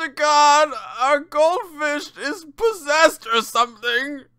to God, our goldfish is possessed or something.